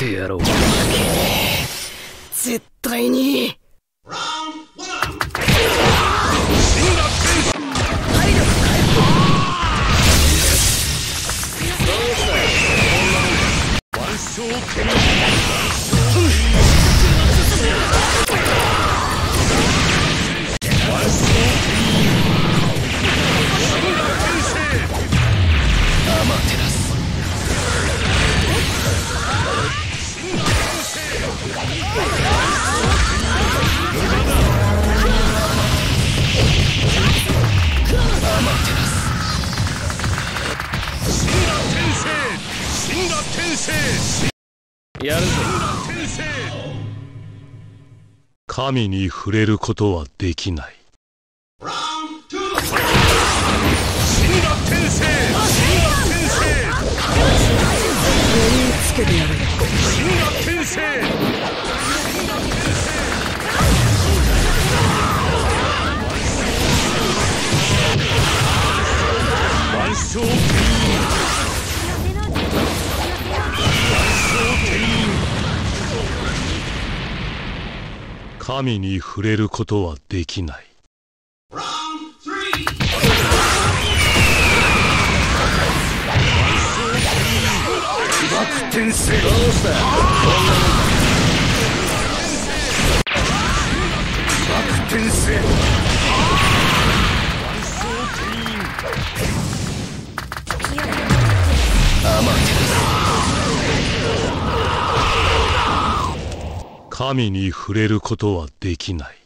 てやろう。 絶対に。 やるぞ。 神に触れることはできない。 つけてやる。 神に触れることはできない。 転生。どうした？転生。 神に触れることはできない。